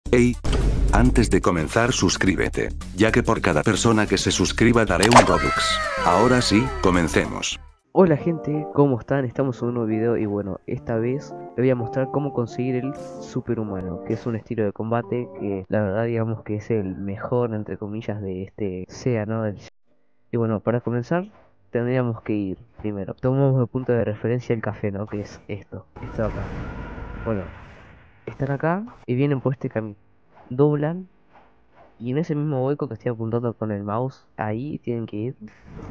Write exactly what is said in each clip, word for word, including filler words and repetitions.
Hey, antes de comenzar suscríbete, ya que por cada persona que se suscriba daré un Robux. Ahora sí, comencemos. Hola gente, ¿cómo están? Estamos en un nuevo video y bueno, esta vez les voy a mostrar cómo conseguir el superhumano, que es un estilo de combate que la verdad digamos que es el mejor entre comillas de este SEA, ¿no? Del- Y bueno, para comenzar tendríamos que ir primero, tomamos de punto de referencia el café, ¿no? Que es esto, esto de acá. Bueno, están acá y vienen por este camino, doblan y en ese mismo hueco que estoy apuntando con el mouse, ahí tienen que ir.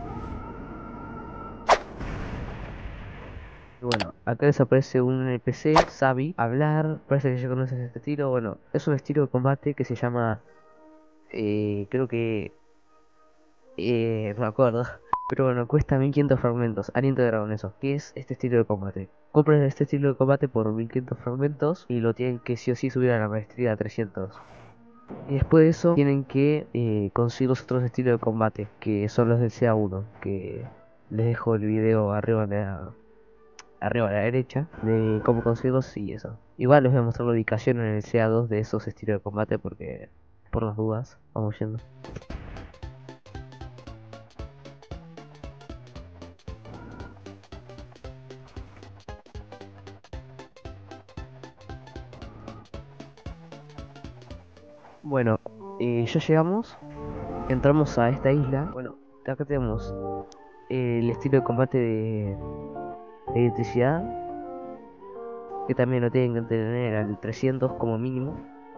Y bueno, acá les aparece un N P C, Sabi, hablar, parece que ya conoces este estilo. Bueno, es un estilo de combate que se llama, eh, creo que, eh, no me acuerdo, pero bueno, cuesta mil quinientos fragmentos, aliento de dragón eso. ¿Qué es este estilo de combate? Compren este estilo de combate por mil quinientos fragmentos y lo tienen que sí o sí subir a la maestría a trescientos. Y después de eso tienen que eh, conseguir los otros estilos de combate, que son los del C A uno, que les dejo el video arriba en la arriba a la derecha de cómo conseguirlos y eso. Igual les voy a mostrar la ubicación en el C A dos de esos estilos de combate porque por las dudas vamos yendo. Bueno, eh, ya llegamos, entramos a esta isla. Bueno, acá tenemos eh, el estilo de combate de, de electricidad, que también lo tienen que tener al trescientos como mínimo.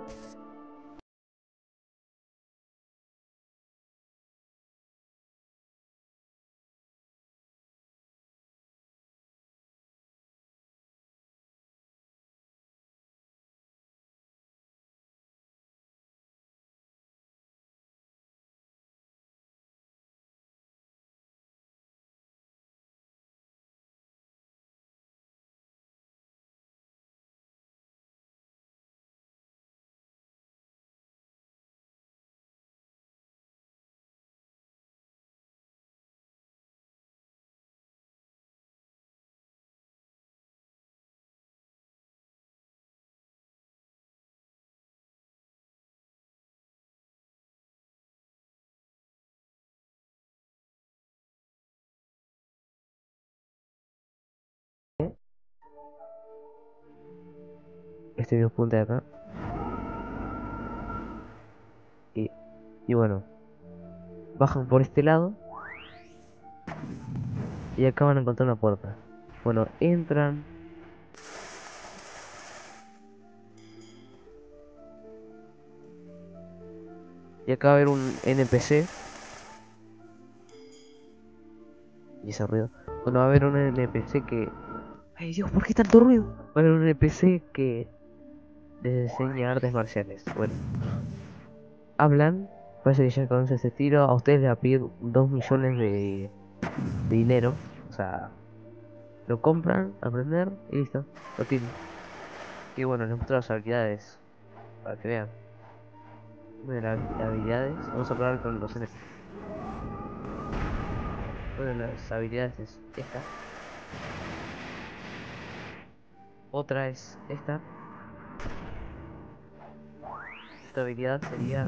Este mismo punto de acá. Y, y bueno, bajan por este lado y acá van a encontrar una puerta. Bueno, entran. Y acá va a haber un N P C. Y ese ruido. Bueno, va a haber un N P C que... Ay Dios, ¿por qué tanto ruido? Va a haber un N P C que les enseña artes marciales. Bueno, hablan. Parece que ya conoce ese estilo. A ustedes les va a pedir dos millones de, de dinero. O sea, lo compran, aprender y listo. Lo tienen. Y bueno, les muestro las habilidades. Para que vean. Bueno, las habilidades. Vamos a probar con los N P C. Bueno, las habilidades es esta. Otra es esta. Esta habilidad sería...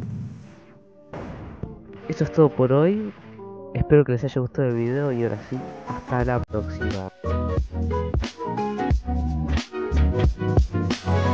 Esto es todo por hoy. Espero que les haya gustado el video y ahora sí, hasta la próxima.